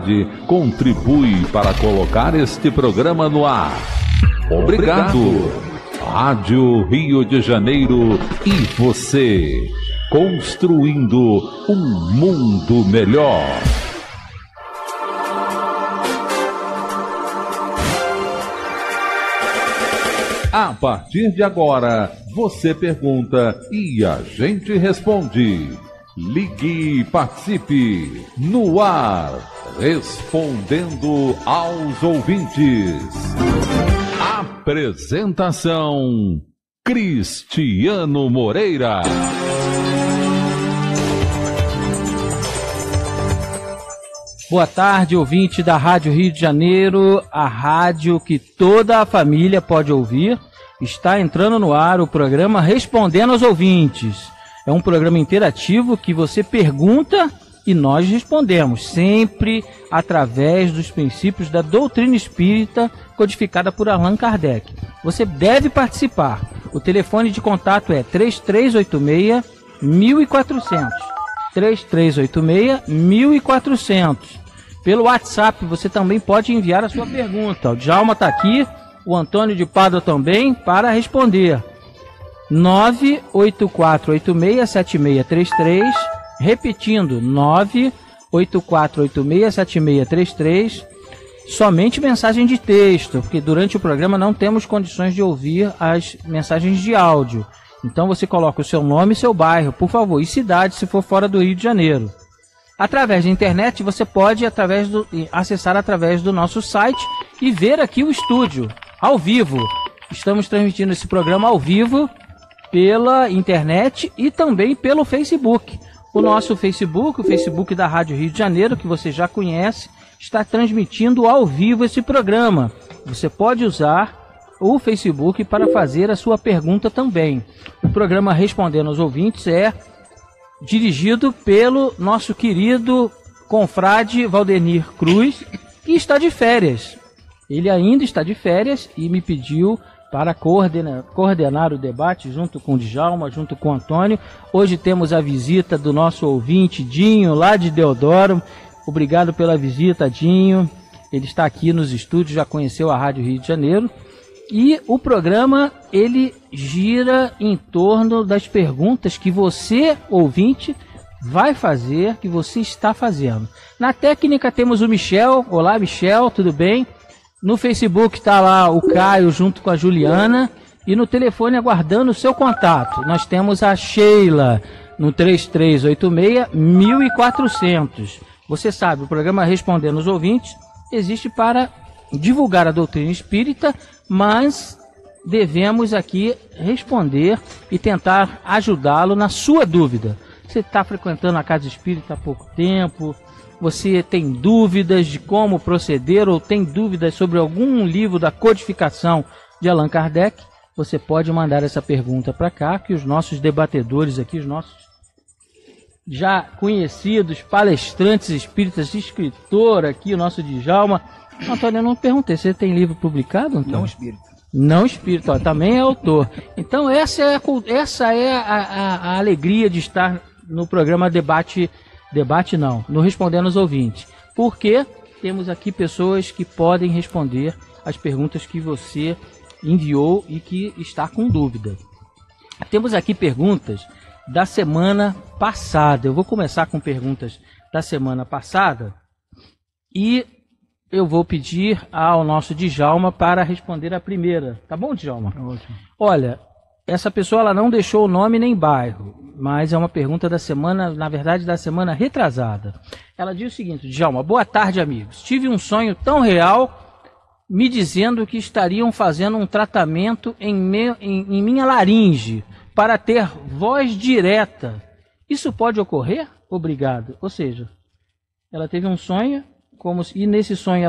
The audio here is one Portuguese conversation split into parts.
cidade contribui para colocar este programa no ar. Obrigado. Rádio Rio de Janeiro e você, construindo um mundo melhor. A partir de agora, você pergunta e a gente responde. Ligue e participe no ar, respondendo aos ouvintes. Apresentação: Cristiano Moreira. Boa tarde, ouvinte da Rádio Rio de Janeiro, a rádio que toda a família pode ouvir. Está entrando no ar o programa Respondendo aos Ouvintes. É um programa interativo que você pergunta e nós respondemos, sempre através dos princípios da doutrina espírita codificada por Allan Kardec. Você deve participar. O telefone de contato é 3386-1400. 3386-1400. Pelo WhatsApp você também pode enviar a sua pergunta. O Djalma está aqui, o Antônio de Pádua também, para responder. 984867633, repetindo, 984867633, somente mensagem de texto, porque durante o programa não temos condições de ouvir as mensagens de áudio. Então você coloca o seu nome e seu bairro, por favor, e cidade, se for fora do Rio de Janeiro. Através da internet, você pode acessar através do nosso site e ver aqui o estúdio, ao vivo. Estamos transmitindo esse programa ao vivo pela internet e também pelo Facebook. O nosso Facebook, o Facebook da Rádio Rio de Janeiro, que você já conhece, está transmitindo ao vivo esse programa. Você pode usar o Facebook para fazer a sua pergunta também. O programa Respondendo aos Ouvintes é dirigido pelo nosso querido confrade Valdenir Cruz, que está de férias. Ele ainda está de férias e me pediu para coordenar o debate junto com o Djalma, junto com o Antônio. Hoje temos a visita do nosso ouvinte Dinho, lá de Deodoro. Obrigado pela visita, Dinho. Ele está aqui nos estúdios, já conheceu a Rádio Rio de Janeiro. E o programa, ele gira em torno das perguntas que você, ouvinte, vai fazer, que você está fazendo. Na técnica temos o Michel. Olá, Michel, tudo bem? No Facebook está lá o Caio junto com a Juliana. E no telefone aguardando o seu contato, nós temos a Sheila no 3386-1400. Você sabe, o programa Respondendo aos Ouvintes existe para divulgar a doutrina espírita, mas devemos aqui responder e tentar ajudá-lo na sua dúvida. Você está frequentando a casa espírita há pouco tempo, você tem dúvidas de como proceder ou tem dúvidas sobre algum livro da codificação de Allan Kardec, você pode mandar essa pergunta para cá, que os nossos debatedores aqui, os nossos já conhecidos palestrantes espíritas, escritor aqui, o nosso Djalma. Antônio, eu não perguntei, você tem livro publicado, Antônio? Não espírita. Não espírita, ó, também é autor. Então essa é a alegria de estar no programa Debate não, no Respondendo aos Ouvintes. Porque temos aqui pessoas que podem responder as perguntas que você enviou e que está com dúvida. Temos aqui perguntas da semana passada. Eu vou começar com perguntas da semana passada e eu vou pedir ao nosso Djalma para responder a primeira. Tá bom, Djalma? Ótimo. Olha, essa pessoa ela não deixou nome nem bairro, mas é uma pergunta da semana, na verdade, da semana retrasada. Ela diz o seguinte: Djalma, boa tarde, amigos. Tive um sonho tão real me dizendo que estariam fazendo um tratamento em minha laringe para ter voz direta. Isso pode ocorrer? Obrigado. Ou seja, ela teve um sonho, e nesse sonho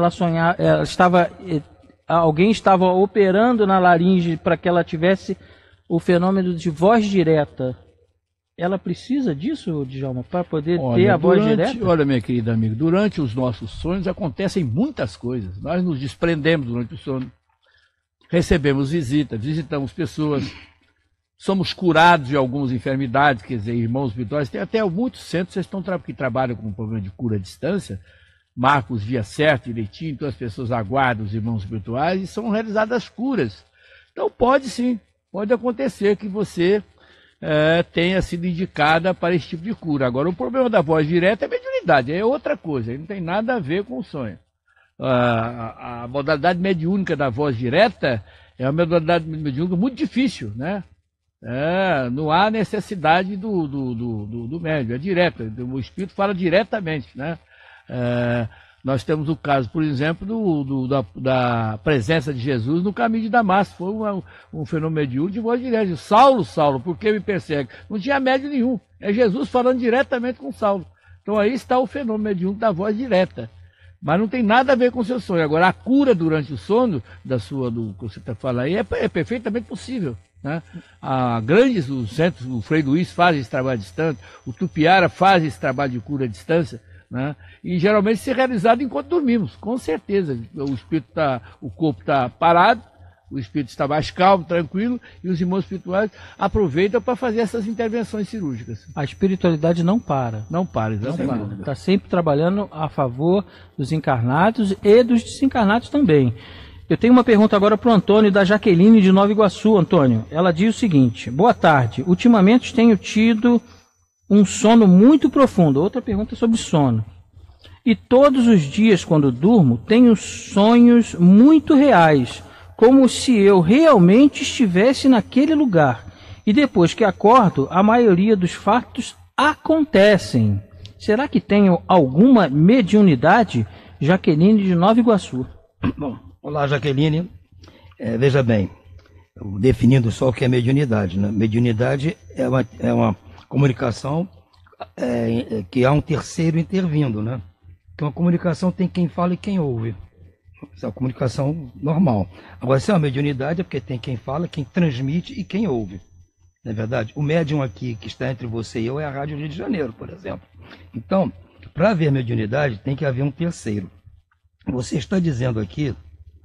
alguém estava operando na laringe para que ela tivesse o fenômeno de voz direta. Ela precisa disso, Djalma, para poder ter a voz direta? Olha, minha querida amiga, durante os nossos sonhos acontecem muitas coisas. Nós nos desprendemos durante o sono, recebemos visitas, visitamos pessoas, somos curados de algumas enfermidades, quer dizer, irmãos espirituais. Tem até muitos centros que trabalham com problema de cura à distância, marcam os dias certos, direitinho, então as pessoas aguardam os irmãos espirituais e são realizadas curas. Então pode sim, pode acontecer que você tenha sido indicada para esse tipo de cura. Agora, o problema da voz direta é mediunidade, é outra coisa, não tem nada a ver com o sonho. A modalidade mediúnica da voz direta é uma modalidade mediúnica muito difícil, né? Não há necessidade do médium, é direta, o espírito fala diretamente, né? Nós temos o caso, por exemplo, da presença de Jesus no caminho de Damasco. Foi um fenômeno mediúnico de voz direta. Saulo, Saulo, por que me persegue? Não tinha médium nenhum. É Jesus falando diretamente com Saulo. Então aí está o fenômeno mediúnico da voz direta. Mas não tem nada a ver com o seu sonho. Agora, a cura durante o sono do que você está falando aí é perfeitamente possível, né? Os centros, o Frei Luiz faz esse trabalho à distância, o Tupiara faz esse trabalho de cura à distância, né? E geralmente isso é realizado enquanto dormimos, com certeza. O corpo está parado, o espírito está mais calmo, tranquilo, e os irmãos espirituais aproveitam para fazer essas intervenções cirúrgicas. A espiritualidade não para. Não para, exatamente. Está sempre trabalhando a favor dos encarnados e dos desencarnados também. Eu tenho uma pergunta agora para o Antônio, da Jaqueline de Nova Iguaçu. Antônio, ela diz o seguinte: boa tarde, ultimamente tenho tido um sono muito profundo. Outra pergunta sobre sono. E todos os dias, quando durmo, tenho sonhos muito reais, como se eu realmente estivesse naquele lugar. E depois que acordo, a maioria dos fatos acontecem. Será que tenho alguma mediunidade? Jaqueline de Nova Iguaçu. Bom, olá, Jaqueline. Veja bem, definindo só o que é mediunidade, né? Mediunidade é uma comunicação que há um terceiro intervindo, né? Então a comunicação tem quem fala e quem ouve. Essa é uma comunicação normal. Agora, se é uma mediunidade, é porque tem quem fala, quem transmite e quem ouve. Não é verdade? O médium aqui que está entre você e eu é a Rádio Rio de Janeiro, por exemplo. Então, para haver mediunidade, tem que haver um terceiro. Você está dizendo aqui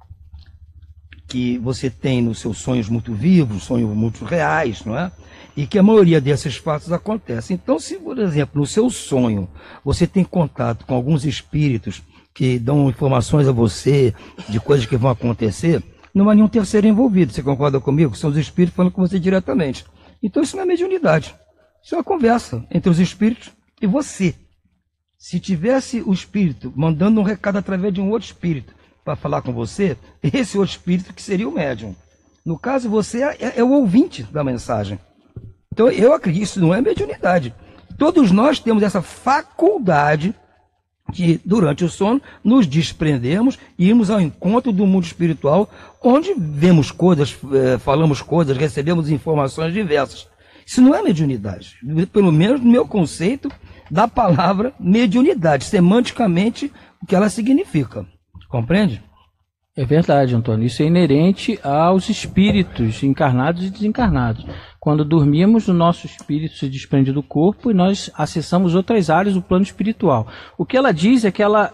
que você tem nos seus sonhos muito vivos, sonhos muito reais, não é? E que a maioria desses fatos acontece. Então, se, por exemplo, no seu sonho, você tem contato com alguns espíritos que dão informações a você de coisas que vão acontecer, não há nenhum terceiro envolvido. Você concorda comigo? São os espíritos falando com você diretamente. Então, isso não é mediunidade. Isso é uma conversa entre os espíritos e você. Se tivesse o espírito mandando um recado através de um outro espírito para falar com você, esse outro espírito que seria o médium. No caso, você é o ouvinte da mensagem. Então, eu acredito que isso não é mediunidade. Todos nós temos essa faculdade de, durante o sono, nos desprendermos e irmos ao encontro do mundo espiritual, onde vemos coisas, falamos coisas, recebemos informações diversas. Isso não é mediunidade. Pelo menos no meu conceito da palavra mediunidade, semanticamente, o que ela significa. Compreende? É verdade, Antônio. Isso é inerente aos espíritos encarnados e desencarnados. Quando dormimos, o nosso espírito se desprende do corpo e nós acessamos outras áreas do plano espiritual. O que ela diz é que ela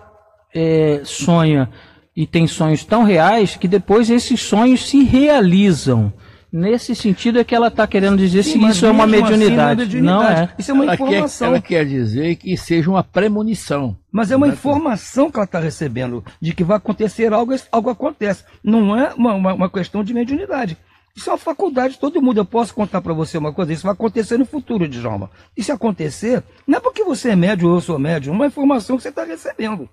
sonha e tem sonhos tão reais que depois esses sonhos se realizam. Nesse sentido é que ela está querendo dizer se isso é uma mediunidade. Assim, não é. Isso é uma informação. Ela quer dizer que seja uma premonição. Mas é uma informação que ela está recebendo de que vai acontecer algo acontece. Não é uma questão de mediunidade. Isso é uma faculdade, todo mundo. Eu posso contar para você uma coisa, isso vai acontecer no futuro, Djalma. E se acontecer, não é porque você é médium ou eu sou médium, é uma informação que você está recebendo.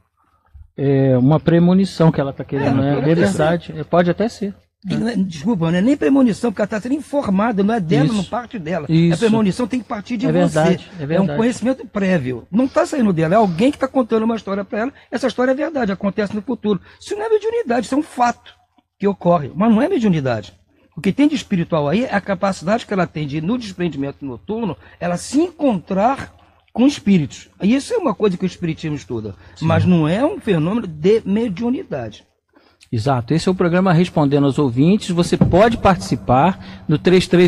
É uma premonição que ela está querendo, né? É verdade, pode até ser. Desculpa, não é nem premonição, porque ela está sendo informada, não é dela, não parte dela. A premonição tem que partir de você. Verdade. É um conhecimento prévio. Não está saindo dela, é alguém que está contando uma história para ela. Essa história é verdade, acontece no futuro. Isso não é mediunidade, isso é um fato que ocorre, mas não é mediunidade. O que tem de espiritual aí é a capacidade que ela tem de, no desprendimento noturno, ela se encontrar com espíritos. E isso é uma coisa que o espiritismo estuda, mas não é um fenômeno de mediunidade. Exato, esse é o programa Respondendo aos Ouvintes. Você pode participar no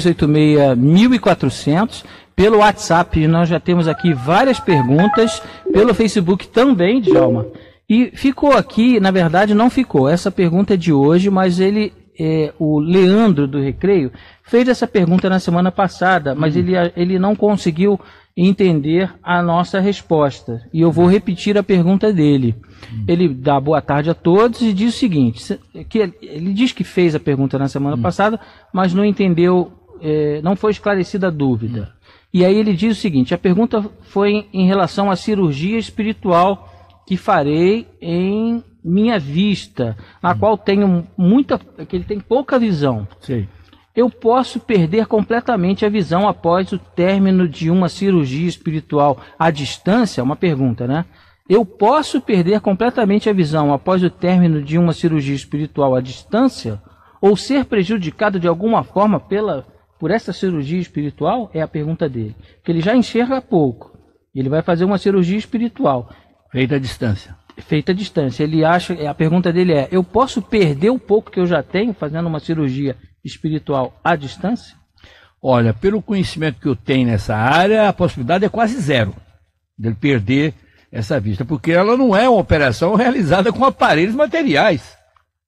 3386-1400, pelo WhatsApp nós já temos aqui várias perguntas, pelo Facebook também, Djalma. E ficou aqui, na verdade não ficou, essa pergunta é de hoje, mas o Leandro do Recreio fez essa pergunta na semana passada, mas ele não conseguiu e entender a nossa resposta. E eu vou repetir a pergunta dele. Ele dá boa tarde a todos e diz o seguinte, que ele diz que fez a pergunta na semana passada, mas não entendeu, não foi esclarecida a dúvida. E aí ele diz o seguinte, a pergunta foi em relação à cirurgia espiritual que farei em minha vista, na qual tenho que ele tem pouca visão. Sim. Eu posso perder completamente a visão após o término de uma cirurgia espiritual à distância? Uma pergunta, né? Eu posso perder completamente a visão após o término de uma cirurgia espiritual à distância? Ou ser prejudicado de alguma forma por essa cirurgia espiritual? É a pergunta dele. Porque ele já enxerga pouco. Ele vai fazer uma cirurgia espiritual. Feita à distância. Feita à distância. Ele acha, a pergunta dele é, eu posso perder o pouco que eu já tenho fazendo uma cirurgia espiritual à distância? Olha, pelo conhecimento que eu tenho nessa área, a possibilidade é quase zero dele perder essa vista, porque ela não é uma operação realizada com aparelhos materiais,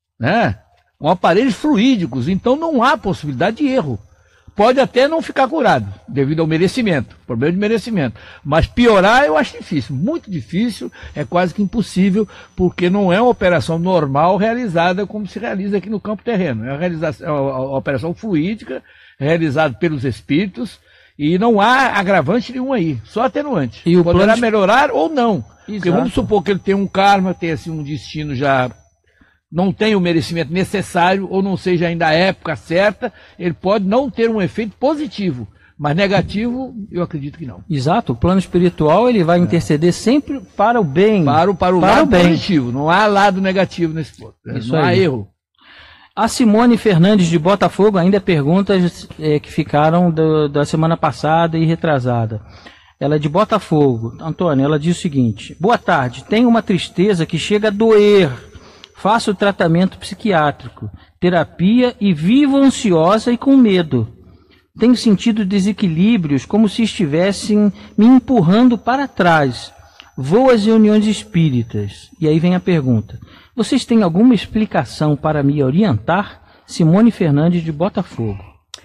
né? Com aparelhos fluídicos, então não há possibilidade de erro. Pode até não ficar curado, devido ao merecimento, problema de merecimento. Mas piorar eu acho difícil, muito difícil, é quase que impossível, porque não é uma operação normal realizada como se realiza aqui no campo terreno. É uma operação fluídica, realizada pelos espíritos, e não há agravante nenhum aí, só atenuante. E poderá melhorar ou não. Porque Exato. vamos supor que ele tem um karma, tem assim, um destino já... não tem o merecimento necessário, ou não seja ainda a época certa, ele pode não ter um efeito positivo, mas negativo, eu acredito que não. Exato, o plano espiritual ele vai interceder sempre para o bem. Para o lado positivo, não há lado negativo nesse ponto. Isso não há aí. erro. A Simone Fernandes de Botafogo, ainda perguntas que ficaram da semana passada e retrasada. Ela é de Botafogo. Antônio, ela diz o seguinte, boa tarde, tenho uma tristeza que chega a doer. Faço tratamento psiquiátrico, terapia e vivo ansiosa e com medo. Tenho sentido desequilíbrios como se estivessem me empurrando para trás. Vou às reuniões espíritas. E aí vem a pergunta. Vocês têm alguma explicação para me orientar? Simone Fernandes de Botafogo.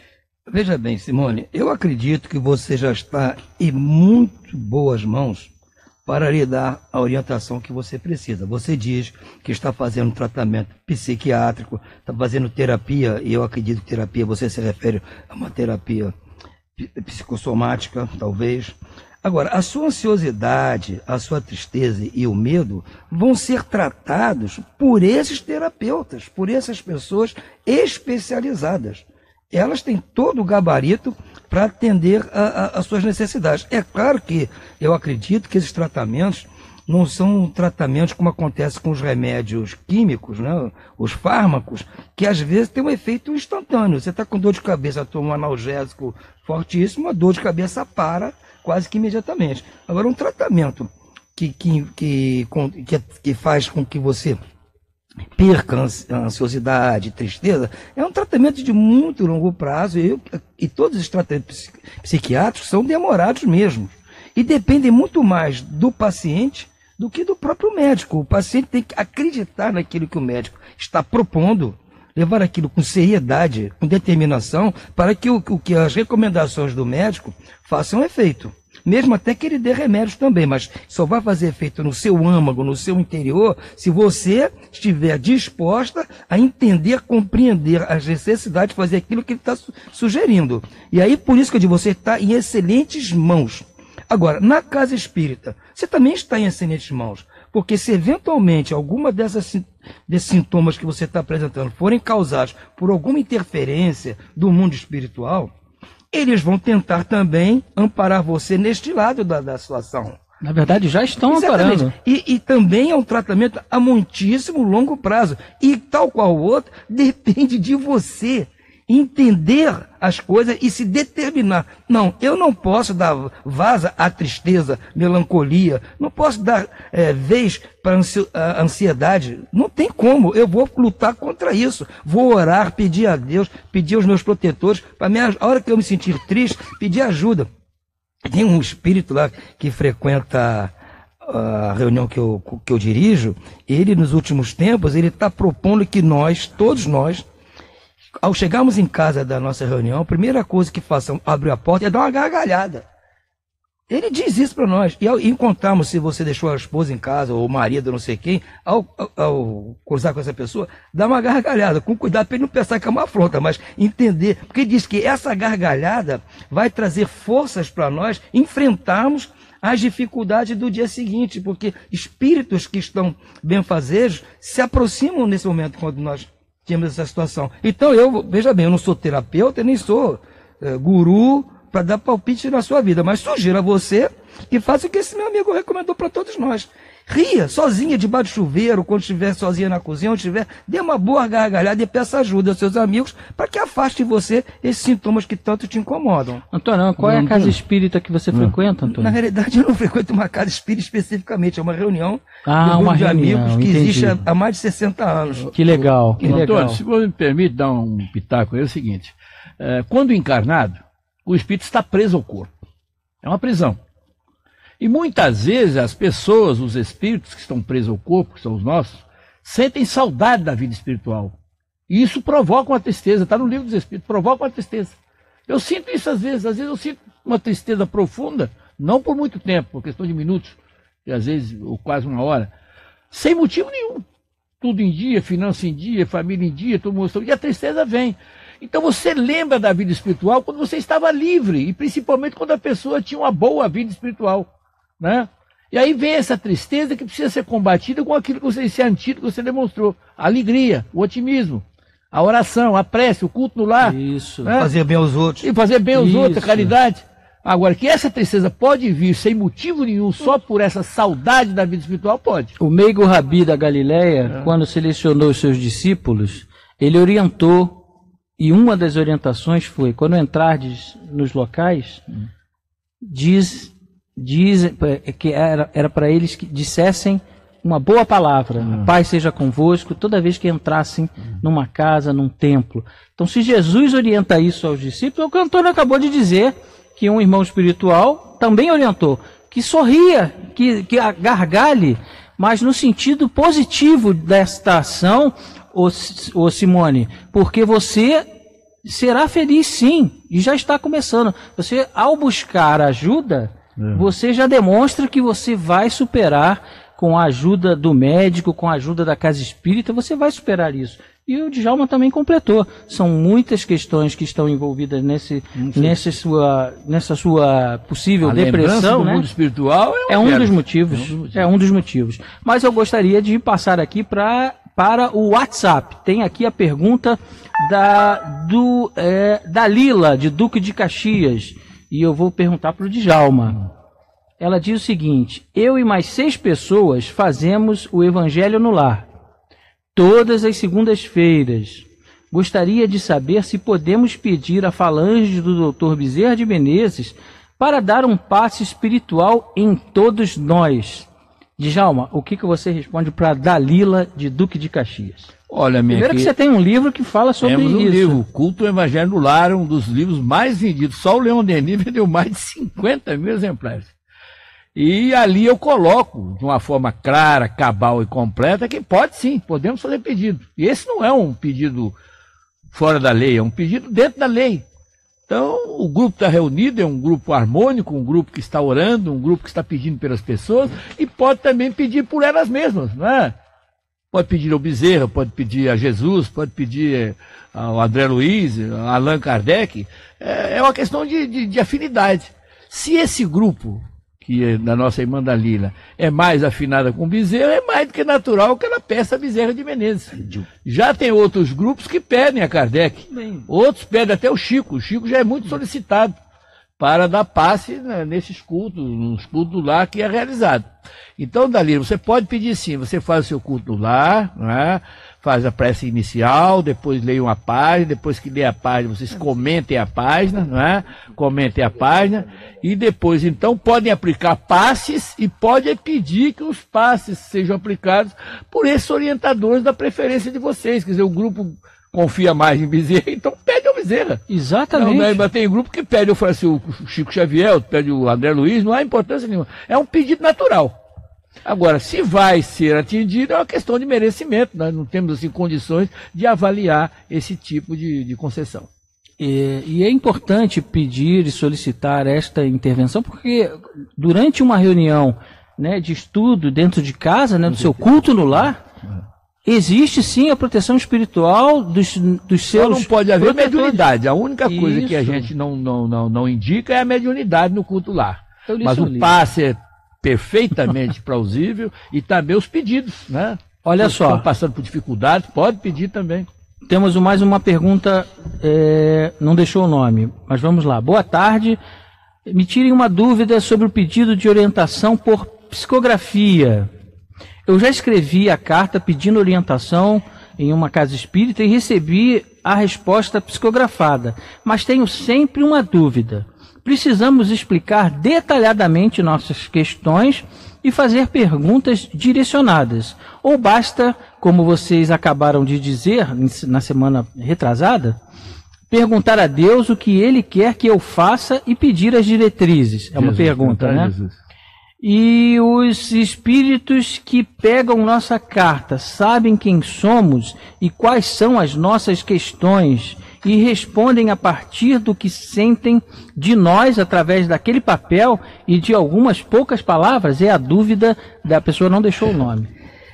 Veja bem, Simone, eu acredito que você já está em muito boas mãos para lhe dar a orientação que você precisa. Você diz que está fazendo tratamento psiquiátrico, está fazendo terapia, e eu acredito que terapia, você se refere a uma terapia psicossomática, talvez. Agora, a sua ansiosidade, a sua tristeza e o medo vão ser tratados por esses terapeutas, por essas pessoas especializadas. Elas têm todo o gabarito para atender às suas necessidades. É claro que eu acredito que esses tratamentos não são tratamentos como acontece com os remédios químicos, né? Os fármacos, que às vezes tem um efeito instantâneo. Você está com dor de cabeça, toma um analgésico fortíssimo, a dor de cabeça para quase que imediatamente. Agora, um tratamento que faz com que você perca a ansiosidade, tristeza, é um tratamento de muito longo prazo, e todos os tratamentos psiquiátricos são demorados mesmo, e dependem muito mais do paciente do que do próprio médico. O paciente tem que acreditar naquilo que o médico está propondo, levar aquilo com seriedade, com determinação, para que as recomendações do médico façam efeito. Mesmo até que ele dê remédios também, mas só vai fazer efeito no seu âmago, no seu interior, se você estiver disposta a entender, compreender as necessidades de fazer aquilo que ele está sugerindo. E aí, por isso que eu digo, você está em excelentes mãos. Agora, na casa espírita, você também está em excelentes mãos, porque se eventualmente alguma desses sintomas que você está apresentando forem causados por alguma interferência do mundo espiritual, eles vão tentar também amparar você neste lado da situação. Na verdade, já estão Exatamente. amparando. E também é um tratamento a muitíssimo longo prazo. E tal qual o outro, depende de você entender as coisas e se determinar. Não, eu não posso dar vaza à tristeza, melancolia, não posso dar vez para a ansiedade. Não tem como, eu vou lutar contra isso. Vou orar, pedir a Deus, pedir aos meus protetores, para a hora que eu me sentir triste, pedir ajuda. Tem um espírito lá que frequenta a reunião que eu dirijo, ele nos últimos tempos, ele está propondo que nós, todos nós, ao chegarmos em casa da nossa reunião, a primeira coisa que façam, abrir a porta, é dar uma gargalhada. Ele diz isso para nós. E encontramos, se você deixou a esposa em casa, ou o marido, não sei quem, ao cruzar com essa pessoa, dá uma gargalhada, com cuidado para ele não pensar que é uma afronta, mas entender. Porque ele diz que essa gargalhada vai trazer forças para nós enfrentarmos as dificuldades do dia seguinte, porque espíritos que estão benfazejos se aproximam nesse momento quando nós temos essa situação. Então veja bem, eu não sou terapeuta, nem sou guru para dar palpite na sua vida, mas sugiro a você que faça o que esse meu amigo recomendou para todos nós. Ria, sozinha, debaixo do chuveiro, quando estiver sozinha na cozinha, onde estiver, dê uma boa gargalhada e peça ajuda aos seus amigos para que afaste de você esses sintomas que tanto te incomodam. Antônio, qual é a casa espírita que você frequenta, Antônio? Na realidade, eu não frequento uma casa espírita especificamente, é uma reunião uma de reunião, amigos que entendi. existe há mais de 60 anos. Que legal, que legal. Antônio, se você me permite dar um pitaco, é o seguinte, quando encarnado, o espírito está preso ao corpo. É uma prisão. E muitas vezes as pessoas, os espíritos que estão presos ao corpo, que são os nossos, sentem saudade da vida espiritual. E isso provoca uma tristeza, está no livro dos espíritos, provoca uma tristeza. Eu sinto isso às vezes eu sinto uma tristeza profunda, não por muito tempo, por questão de minutos, e às vezes ou quase uma hora, sem motivo nenhum. Tudo em dia, finança em dia, família em dia, todo mundo, e a tristeza vem. Então você lembra da vida espiritual quando você estava livre, e principalmente quando a pessoa tinha uma boa vida espiritual, né? E aí vem essa tristeza que precisa ser combatida com aquilo que você, esse antídoto que você demonstrou, a alegria, o otimismo, a oração, a prece, o culto no lar. Isso. Né? Fazer bem aos outros. E fazer bem aos Isso. outros, a caridade. Agora, que essa tristeza pode vir sem motivo nenhum, só por essa saudade da vida espiritual, pode. O Meigo Rabi da Galileia, quando selecionou os seus discípulos, ele orientou, e uma das orientações foi, quando entrardes nos locais, diz que era para eles que dissessem uma boa palavra, a paz seja convosco, toda vez que entrassem numa casa, num templo. Então, se Jesus orienta isso aos discípulos, é o que o Antônio acabou de dizer, que um irmão espiritual também orientou, que sorria, que gargalhe, mas no sentido positivo desta ação, ô Simone, porque você será feliz sim, e já está começando. Você, ao buscar ajuda, você já demonstra que você vai superar, com a ajuda do médico, com a ajuda da casa espírita, você vai superar isso. E o Djalma também completou. São muitas questões que estão envolvidas nessa sua possível A depressão, do né? mundo espiritual É um dos motivos. É um dos motivos. Mas eu gostaria de passar aqui para o WhatsApp. Tem aqui a pergunta da Lila, de Duque de Caxias. E eu vou perguntar para o Djalma. Ela diz o seguinte: eu e mais 6 pessoas fazemos o Evangelho no Lar, todas as segundas-feiras. Gostaria de saber se podemos pedir a falange do Dr. Bezerra de Menezes para dar um passe espiritual em todos nós. Djalma, o que você responde para Dalila, de Duque de Caxias? Olha, minha Primeiro que você tem um livro que fala sobre temos isso. Livro, Culto ao Evangelho no Lar, um dos livros mais vendidos. Só o Leon Denis vendeu mais de 50 mil exemplares. E ali eu coloco, de uma forma clara, cabal e completa, que pode sim, podemos fazer pedido. E esse não é um pedido fora da lei, é um pedido dentro da lei. Então, o grupo está reunido, é um grupo harmônico, um grupo que está orando, um grupo que está pedindo pelas pessoas, e pode também pedir por elas mesmas, não é? Pode pedir ao Bezerra, pode pedir a Jesus, pode pedir ao André Luiz, a Allan Kardec. É uma questão de afinidade. Se esse grupo, que é da nossa irmã Dalila, é mais afinada com o Bezerra, é mais do que natural que ela peça a Bezerra de Menezes. Já tem outros grupos que pedem a Kardec. Outros pedem até o Chico. O Chico já é muito solicitado para dar passe, né, nesses cultos, nos cultos do lar que é realizado. Então, Dalila, você pode pedir sim, você faz o seu culto do lar, né, faz a prece inicial, depois leia uma página, depois que lê a página, vocês comentem a página, não é? Comentem a página, e depois, então, podem aplicar passes e podem pedir que os passes sejam aplicados por esses orientadores da preferência de vocês. Quer dizer, o grupo confia mais em Bezerra, então pede ao Bezerra. Exatamente. Não, mas tem grupo que pede, eu falo assim, o Chico Xavier, pede o André Luiz, não há importância nenhuma. É um pedido natural. Agora, se vai ser atendido, é uma questão de merecimento. Nós não temos assim condições de avaliar esse tipo de concessão. E é importante pedir e solicitar esta intervenção, porque durante uma reunião, né, de estudo dentro de casa, né, do seu culto no lar, existe sim a proteção espiritual dos seus. Não pode haver protetores. mediunidade. A única coisa Isso. que a gente não indica é a mediunidade no culto lar. Mas o livro. passe é perfeitamente plausível e também os pedidos, né? Olha Se só. estão passando por dificuldades, pode pedir também. Temos mais uma pergunta, não deixou o nome, mas vamos lá. Boa tarde. Me tirem uma dúvida sobre o pedido de orientação por psicografia. Eu já escrevi a carta pedindo orientação em uma casa espírita e recebi a resposta psicografada, mas tenho sempre uma dúvida. Precisamos explicar detalhadamente nossas questões e fazer perguntas direcionadas. Ou basta, como vocês acabaram de dizer na semana retrasada, perguntar a Deus o que Ele quer que eu faça e pedir as diretrizes? É uma pergunta, né? Jesus. E os espíritos que pegam nossa carta sabem quem somos e quais são as nossas questões e respondem a partir do que sentem de nós através daquele papel e de algumas poucas palavras? É a dúvida da pessoa, não deixou o nome.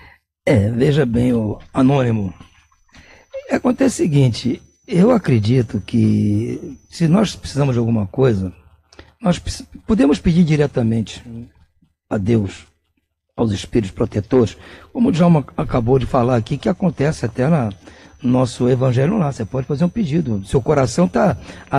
Veja bem, o anônimo. Acontece o seguinte, eu acredito que se nós precisamos de alguma coisa, nós podemos pedir diretamente a Deus, aos espíritos protetores, como o Djalma acabou de falar aqui, que acontece até no nosso evangelho lá. Você pode fazer um pedido, seu coração está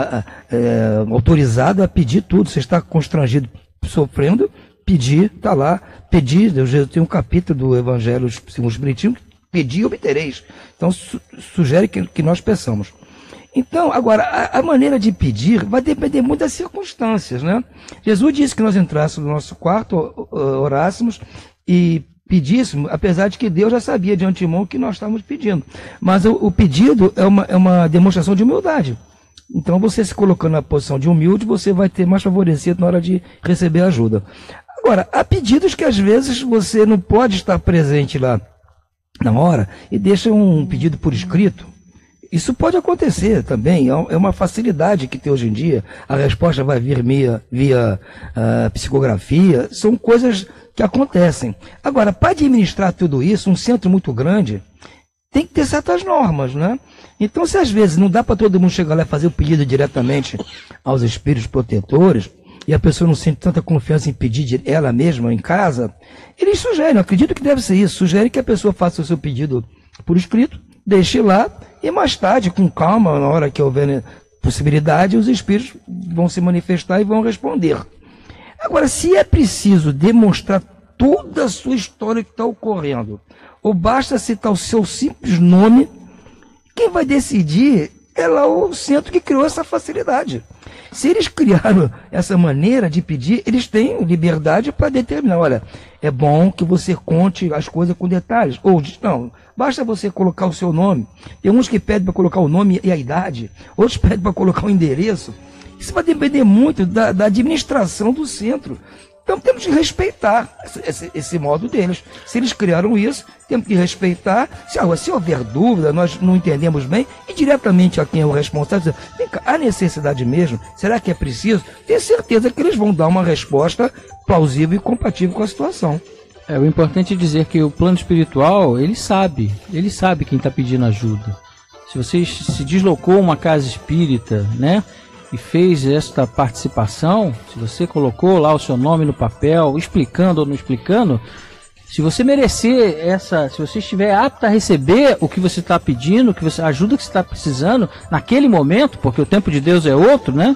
autorizado a pedir tudo, você está constrangido, sofrendo, pedir, está lá, pedir. Eu tenho um capítulo do evangelho segundo o Espiritismo, pedir e obtereis. Então sugere que nós peçamos. Então, agora, a maneira de pedir vai depender muito das circunstâncias, né? Jesus disse que nós entrássemos no nosso quarto, orássemos e pedíssemos, apesar de que Deus já sabia de antemão o que nós estávamos pedindo. Mas o pedido é uma demonstração de humildade. Então, você se colocando na posição de humilde, você vai ter mais favorecido na hora de receber ajuda. Agora, há pedidos que às vezes você não pode estar presente lá na hora e deixa um pedido por escrito. Isso pode acontecer também, é uma facilidade que tem hoje em dia, a resposta vai vir via psicografia, são coisas que acontecem. Agora, para administrar tudo isso, um centro muito grande, tem que ter certas normas, né? Então, se às vezes não dá para todo mundo chegar lá e fazer o pedido diretamente aos espíritos protetores, e a pessoa não sente tanta confiança em pedir ela mesma em casa, eles sugerem, eu acredito que deve ser isso, sugerem que a pessoa faça o seu pedido por escrito, deixe lá, e mais tarde, com calma, na hora que houver possibilidade, os espíritos vão se manifestar e vão responder. Agora, se é preciso demonstrar toda a sua história que está ocorrendo, ou basta citar o seu simples nome, quem vai decidir é lá o centro que criou essa facilidade. Se eles criaram essa maneira de pedir, eles têm liberdade para determinar, olha, é bom que você conte as coisas com detalhes. Ou, não, basta você colocar o seu nome. Tem uns que pedem para colocar o nome e a idade, outros pedem para colocar o endereço. Isso vai depender muito da administração do centro. Então temos que respeitar esse modo deles. Se eles criaram isso, temos que respeitar. Se houver dúvida, nós não entendemos bem, e diretamente a quem é o responsável, vem cá, há necessidade mesmo? Será que é preciso? Tenho certeza que eles vão dar uma resposta plausível e compatível com a situação. O importante é dizer que o plano espiritual, ele sabe quem está pedindo ajuda. Se você se deslocou uma casa espírita, né, e fez esta participação, se você colocou lá o seu nome no papel, explicando ou não explicando, se você merecer se você estiver apto a receber o que você está pedindo, a ajuda que você está precisando, naquele momento, porque o tempo de Deus é outro, né?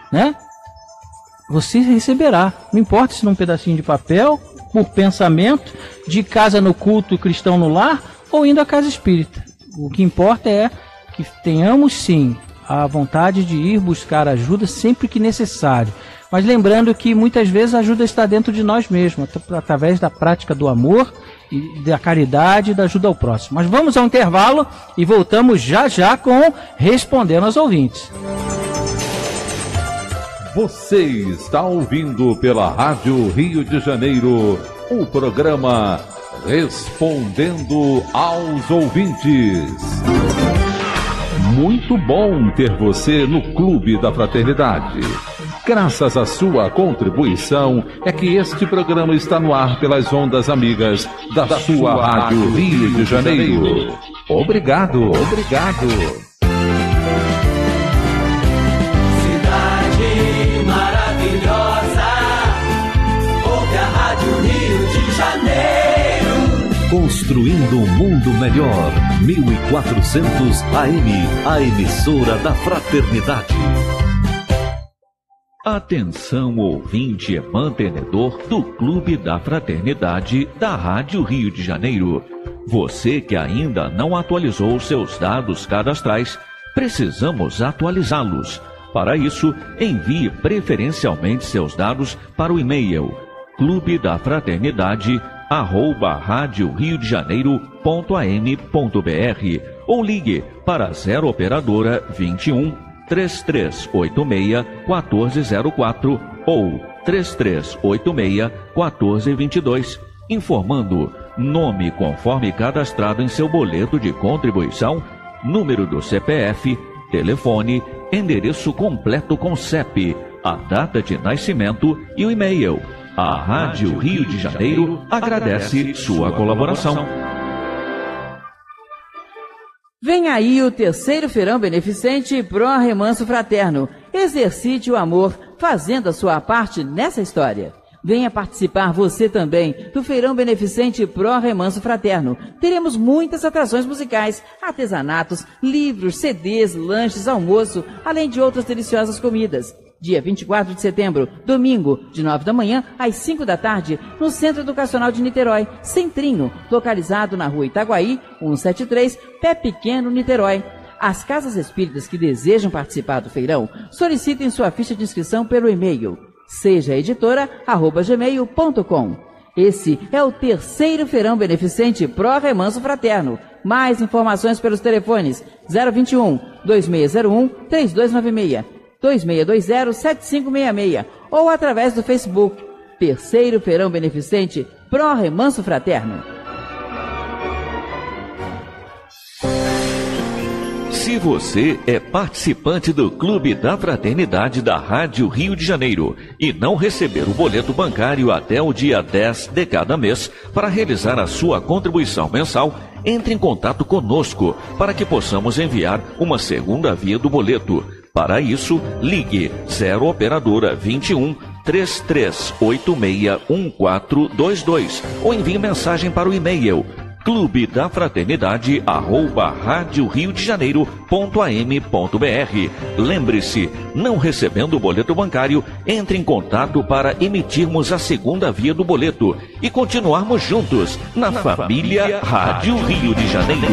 Você receberá. Não importa se num pedacinho de papel, por pensamento, de casa no culto cristão no lar, ou indo à casa espírita. O que importa é que tenhamos sim a vontade de ir buscar ajuda sempre que necessário. Mas lembrando que muitas vezes a ajuda está dentro de nós mesmos, através da prática do amor, e da caridade e da ajuda ao próximo. Mas vamos ao intervalo e voltamos já já com Respondendo aos Ouvintes. Você está ouvindo pela Rádio Rio de Janeiro o programa Respondendo aos Ouvintes. muito bom ter você no Clube da Fraternidade. Graças à sua contribuição é que este programa está no ar pelas ondas amigas da sua Rádio Rio de Janeiro. Obrigado, obrigado. Cidade maravilhosa, ouve a Rádio Rio de Janeiro. Construindo um mundo melhor. 1400 AM, a emissora da Fraternidade. Atenção, ouvinte e mantenedor do Clube da Fraternidade da Rádio Rio de Janeiro. Você que ainda não atualizou seus dados cadastrais, precisamos atualizá-los. Para isso, envie preferencialmente seus dados para o e-mail clubeDaFraternidade@radioriodejaneiro.am.br ou ligue para 0 operadora 21 3386-1404 ou 3386-1422, informando nome conforme cadastrado em seu boleto de contribuição, número do CPF, telefone, endereço completo com CEP, a data de nascimento e o e-mail. A Rádio Rio de Janeiro agradece sua colaboração. Vem aí o terceiro feirão beneficente Pro Remanso Fraterno. Exercite o amor, fazendo a sua parte nessa história. Venha participar você também do feirão beneficente Pro Remanso Fraterno. Teremos muitas atrações musicais, artesanatos, livros, CDs, lanches, almoço, além de outras deliciosas comidas. Dia 24 de setembro, domingo, de 9 da manhã às 5 da tarde, no Centro Educacional de Niterói, Centrinho, localizado na Rua Itaguaí, 173, Pé Pequeno, Niterói. As casas espíritas que desejam participar do feirão, solicitem sua ficha de inscrição pelo e-mail sejaeditora@gmail.com. Esse é o terceiro feirão beneficente Pro Remanso Fraterno. Mais informações pelos telefones 021 2601 3296. 2620-7566 ou através do Facebook. Terceiro Feirão Beneficente Pro Remanso Fraterno. Se você é participante do Clube da Fraternidade da Rádio Rio de Janeiro e não receber o boleto bancário até o dia 10 de cada mês para realizar a sua contribuição mensal, entre em contato conosco para que possamos enviar uma segunda via do boleto. Para isso, ligue 0 operadora 21 33861422 ou envie mensagem para o e-mail clubeDaFraternidade@radioriodejaneiro.am.br. Lembre-se, não recebendo o boleto bancário, entre em contato para emitirmos a segunda via do boleto e continuarmos juntos na família Rádio Rio de Janeiro.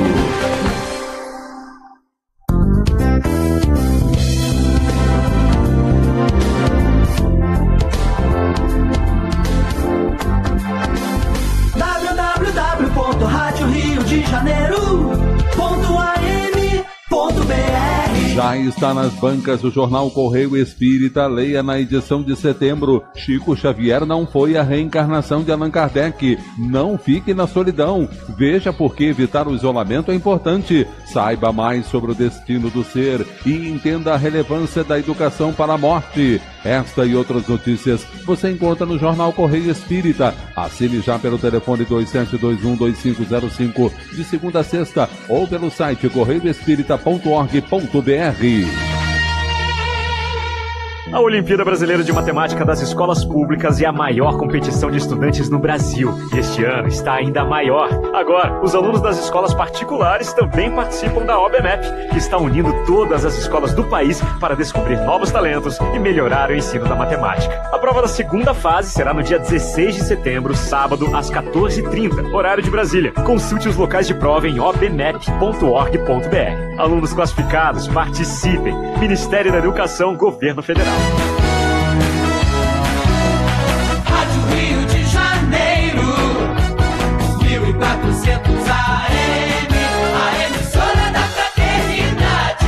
Já está nas bancas o jornal Correio Espírita. Leia na edição de setembro: Chico Xavier não foi a reencarnação de Allan Kardec. Não fique na solidão. Veja por que evitar o isolamento é importante. Saiba mais sobre o destino do ser e entenda a relevância da educação para a morte. Esta e outras notícias você encontra no jornal Correio Espírita. Assine já pelo telefone 2721-2505 de segunda a sexta ou pelo site correioespírita.org.br. A Olimpíada Brasileira de Matemática das Escolas Públicas é a maior competição de estudantes no Brasil. E este ano está ainda maior. Agora, os alunos das escolas particulares também participam da OBMEP, que está unindo todas as escolas do país para descobrir novos talentos e melhorar o ensino da matemática. A prova da segunda fase será no dia 16 de setembro, sábado, às 14h30, horário de Brasília. Consulte os locais de prova em obmep.org.br. Alunos classificados, participem. Ministério da Educação, Governo Federal. Rádio Rio de Janeiro, 1400 AM, a emissora da Fraternidade.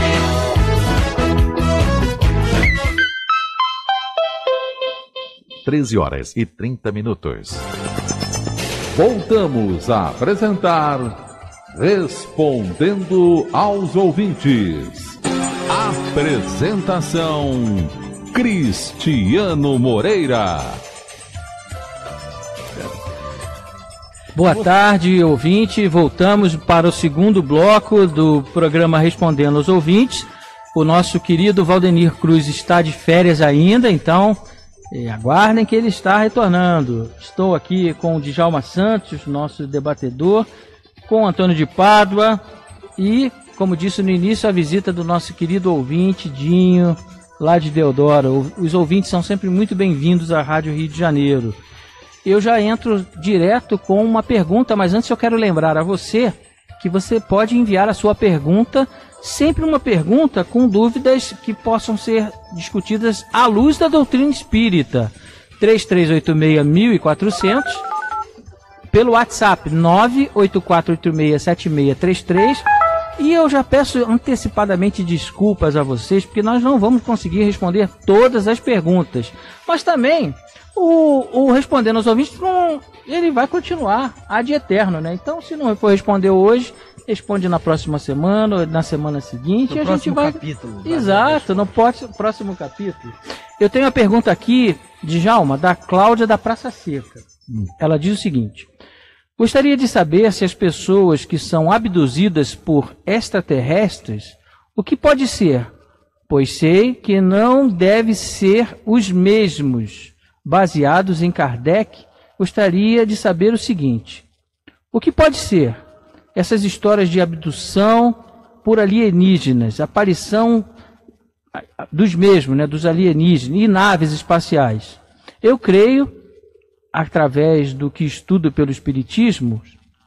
Treze horas e 30 minutos. Voltamos a apresentar Respondendo aos ouvintes. Apresentação: Cristiano Moreira. Boa tarde, ouvinte. Voltamos para o segundo bloco do programa Respondendo aos Ouvintes. O nosso querido Valdenir Cruz está de férias ainda, então aguardem que ele está retornando. Estou aqui com o Djalma Santos, nosso debatedor, com o Antônio de Pádua e, como disse no início, a visita do nosso querido ouvinte, Dinho, lá de Deodoro. Os ouvintes são sempre muito bem-vindos à Rádio Rio de Janeiro. Eu já entro direto com uma pergunta, mas antes eu quero lembrar a você que você pode enviar a sua pergunta, sempre uma pergunta com dúvidas que possam ser discutidas à luz da doutrina espírita. 3386-1400, pelo WhatsApp 984867633. E eu já peço antecipadamente desculpas a vocês, porque nós não vamos conseguir responder todas as perguntas. Mas também, o Respondendo aos Ouvintes, ele vai continuar ad eterno, né? Então, se não for responder hoje, responde na próxima semana, ou na semana seguinte. No a gente vai. capítulo. Exato, no próximo capítulo. Eu tenho uma pergunta aqui, Djalma, da Cláudia da Praça Seca. Ela diz o seguinte: gostaria de saber se as pessoas que são abduzidas por extraterrestres, o que pode ser? Pois sei que não deve ser os mesmos. Baseados em Kardec, gostaria de saber o seguinte: o que pode ser essas histórias de abdução por alienígenas, aparição dos mesmos, né, dos alienígenas e naves espaciais? Eu creio, através do que estudo pelo Espiritismo,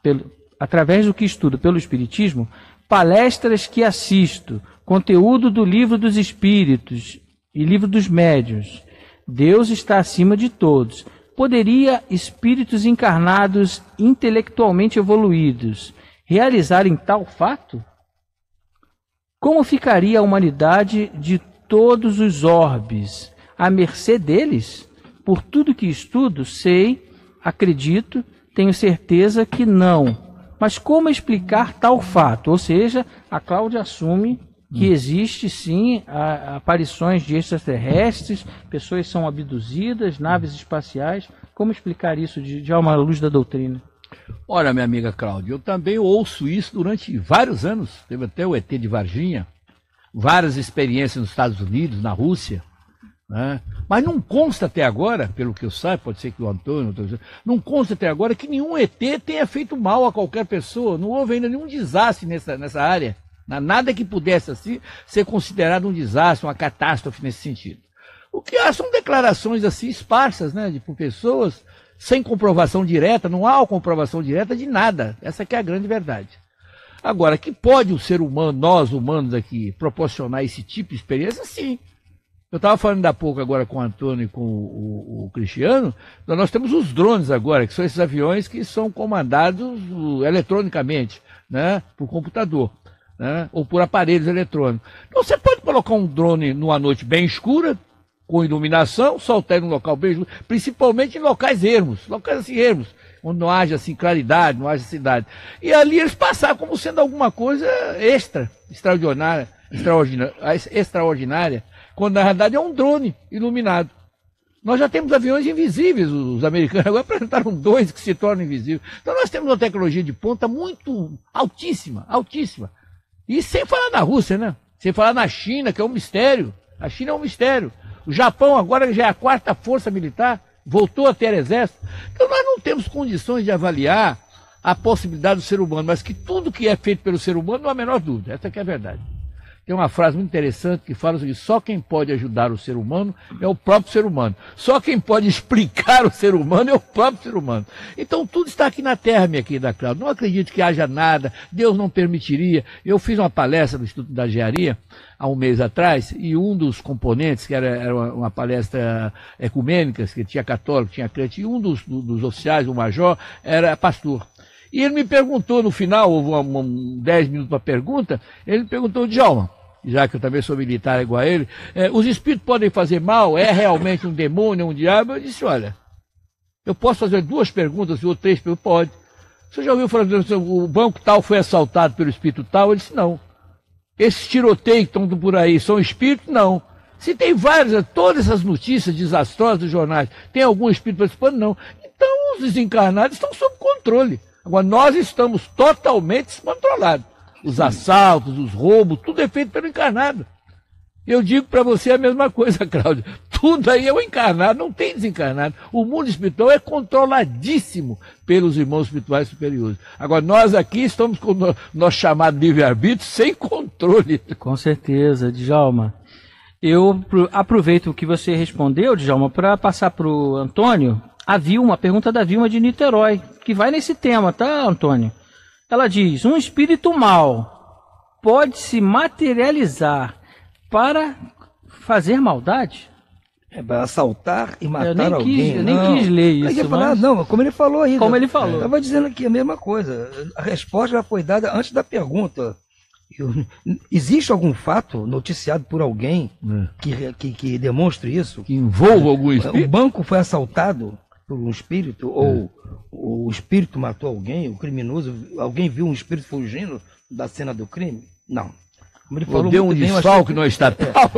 palestras que assisto, conteúdo do Livro dos Espíritos e Livro dos Médiuns. Deus está acima de todos. Poderia espíritos encarnados intelectualmente evoluídos realizarem tal fato? Como ficaria a humanidade de todos os orbes à mercê deles? Por tudo que estudo, sei, acredito, tenho certeza que não. Mas como explicar tal fato? Ou seja, a Cláudia assume que existe sim aparições de extraterrestres, pessoas são abduzidas, naves espaciais. Como explicar isso de uma luz da doutrina? Olha, minha amiga Cláudia, eu também ouço isso durante vários anos. Teve até o ET de Varginha, várias experiências nos Estados Unidos, na Rússia, né? Mas não consta até agora, pelo que eu saiba, pode ser que o Antônio, não consta até agora que nenhum ET tenha feito mal a qualquer pessoa. Não houve ainda nenhum desastre nessa área. Nada que pudesse assim ser considerado um desastre, uma catástrofe nesse sentido. O que há são declarações assim esparsas, né, por pessoas sem comprovação direta. Não há comprovação direta de nada. Essa que é a grande verdade. Agora, que pode o ser humano, nós humanos aqui, proporcionar esse tipo de experiência? Sim. Eu estava falando há pouco agora com o Antônio e com o Cristiano. Nós temos os drones agora, que são esses aviões que são comandados eletronicamente, né, por computador, né, ou por aparelhos eletrônicos. Então você pode colocar um drone numa noite bem escura, com iluminação, soltar em um local bem escuro, principalmente em locais ermos, onde não haja assim claridade, não haja cidade. E ali eles passaram como sendo alguma coisa extraordinária, quando na realidade é um drone iluminado. Nós já temos aviões invisíveis, os americanos agora apresentaram 2 que se tornam invisíveis. Então nós temos uma tecnologia de ponta muito altíssima. E sem falar na Rússia, né? Sem falar na China, que é um mistério. A China é um mistério. O Japão agora já é a 4ª força militar, voltou a ter exército. Então nós não temos condições de avaliar a possibilidade do ser humano, mas que tudo que é feito pelo ser humano não há a menor dúvida. Essa que é a verdade. Tem uma frase muito interessante que fala que só quem pode ajudar o ser humano é o próprio ser humano. Só quem pode explicar o ser humano é o próprio ser humano. Então tudo está aqui na Terra, minha querida Cláudia. Não acredito que haja nada, Deus não permitiria. Eu fiz uma palestra no Instituto da Engenharia há um mês atrás, e um dos componentes, que era uma palestra ecumênica, que tinha católico, tinha crente, e um dos oficiais, o major, era pastor. E ele me perguntou no final, houve 10 minutos para pergunta, ele me perguntou: Djalma, já que eu também sou militar igual a ele, os espíritos podem fazer mal? É realmente um demônio, um diabo? Eu disse: olha, eu posso fazer 2 perguntas ou 3 perguntas? Pode. Você já ouviu falar que o banco tal foi assaltado pelo espírito tal? Ele disse, não. Esses tiroteios que estão por aí são espíritos? Não. Se tem várias, todas essas notícias desastrosas dos jornais, tem algum espírito participando? Não. Então os desencarnados estão sob controle. Agora nós estamos totalmente descontrolados. Os assaltos, os roubos, tudo é feito pelo encarnado. Eu digo para você a mesma coisa, Cláudia. Tudo aí é o encarnado, não tem desencarnado. O mundo espiritual é controladíssimo pelos irmãos espirituais superiores. Agora, nós aqui estamos com o nosso chamado livre-arbítrio sem controle. Com certeza, Djalma. Eu aproveito o que você respondeu, Djalma, para passar para o Antônio uma pergunta da Vilma de Niterói, que vai nesse tema, tá, Antônio? Ela diz, um espírito mau pode se materializar para fazer maldade? É para assaltar e matar alguém. Eu nem quis ler isso. Não, como ele falou aí. Como ele falou. Estava dizendo aqui a mesma coisa. A resposta já foi dada antes da pergunta. Existe algum fato noticiado por alguém que demonstre isso? Que envolva algum espírito? O banco foi assaltado por um espírito? Ou o espírito matou alguém? O criminoso, alguém viu um espírito fugindo da cena do crime? Não. Como ele falou, deu um desfalque no estatal.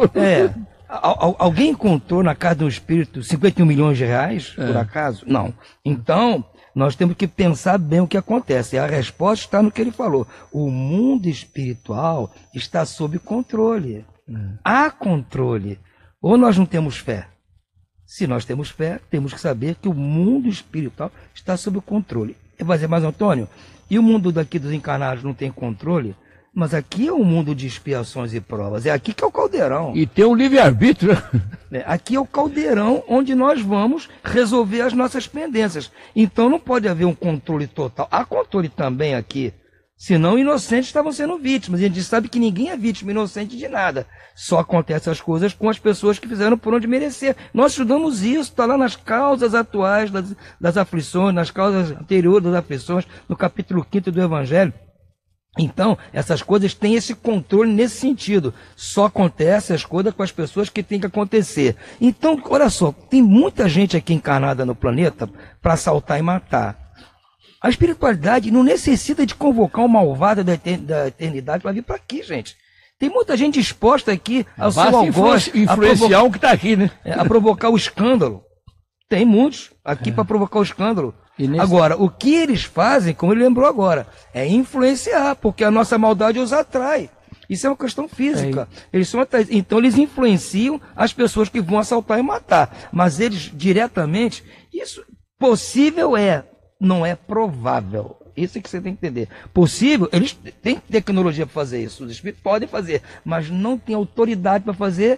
Alguém encontrou na casa de um espírito 51 milhões de reais, por acaso? Não. Então, nós temos que pensar bem o que acontece. E a resposta está no que ele falou. O mundo espiritual está sob controle. Há controle. Ou nós não temos fé. Se nós temos fé, temos que saber que o mundo espiritual está sob controle. Vai dizer, mas Antônio, e o mundo daqui dos encarnados não tem controle? Mas aqui é um mundo de expiações e provas. É aqui que é o caldeirão. E tem um livre-arbítrio. Aqui é o caldeirão onde nós vamos resolver as nossas pendências. Então não pode haver um controle total. Há controle também aqui. Senão inocentes estavam sendo vítimas. E a gente sabe que ninguém é vítima inocente de nada. Só acontecem as coisas com as pessoas que fizeram por onde merecer. Nós estudamos isso, está lá nas causas atuais das aflições, nas causas anteriores das aflições, no capítulo 5º do Evangelho. Então, essas coisas têm esse controle nesse sentido. Só acontecem as coisas com as pessoas que tem que acontecer. Então, olha só, tem muita gente aqui encarnada no planeta para assaltar e matar. A espiritualidade não necessita de convocar um malvado da eternidade para vir para aqui, gente. Tem muita gente disposta aqui ao seu algoz, influenciar o que está aqui, né? A provocar o escândalo. Tem muitos aqui para provocar o escândalo. Agora, o que eles fazem, como ele lembrou agora, é influenciar, porque a nossa maldade os atrai. Isso é uma questão física. Então eles influenciam as pessoas que vão assaltar e matar. Mas eles diretamente, isso possível não é provável. Isso é que você tem que entender. Possível, eles têm tecnologia para fazer isso. Os espíritos podem fazer, mas não têm autoridade para fazer.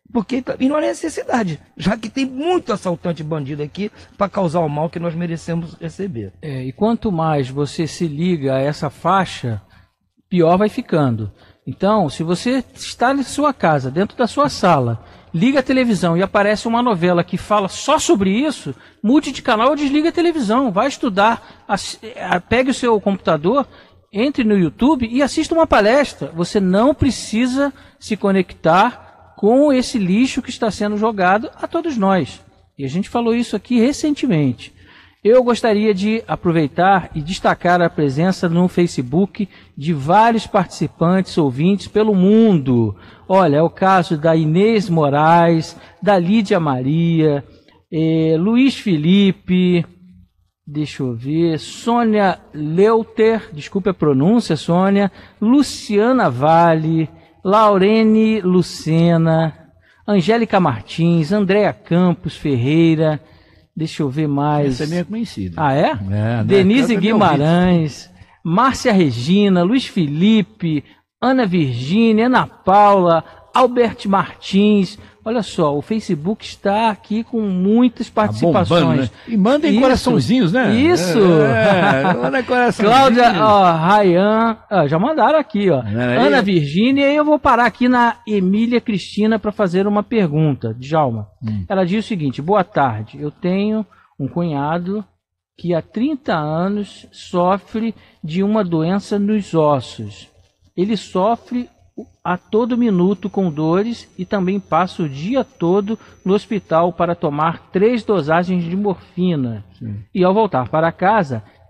E não é necessidade, já que tem muito assaltante bandido aqui para causar o mal que nós merecemos receber. E quanto mais você se liga a essa faixa, pior vai ficando. Então, se você está na sua casa, dentro da sua sala, liga a televisão e aparece uma novela que fala só sobre isso, mude de canal ou desliga a televisão, vai estudar, pegue o seu computador, entre no YouTube e assista uma palestra. Você não precisa se conectar com esse lixo que está sendo jogado a todos nós. E a gente falou isso aqui recentemente. Eu gostaria de aproveitar e destacar a presença no Facebook de vários participantes, ouvintes pelo mundo. Olha, é o caso da Inês Moraes, da Lídia Maria, Luiz Felipe, deixa eu ver, Sônia Leuter, desculpe a pronúncia, Sônia, Luciana Vale, Laurene Lucena, Angélica Martins, Andréa Campos Ferreira, deixa eu ver mais. Essa é minha conhecida. Ah, é? Denise Guimarães, Márcia Regina, Luiz Felipe, Ana Virgínia, Ana Paula, Albert Martins. Olha só, o Facebook está aqui com muitas participações. Bombando, né? E mandem coraçõezinhos, né? Isso! Manda coraçãozinho. Cláudia, Rayan, já mandaram aqui, ó. Ana Virgínia, e eu vou parar aqui na Emília Cristina para fazer uma pergunta, Djalma. Ela diz o seguinte: boa tarde, eu tenho um cunhado que há 30 anos sofre de uma doença nos ossos. Ele sofre a todo minuto com dores e também passa o dia todo no hospital para tomar 3 dosagens de morfina. E ao voltar para casa,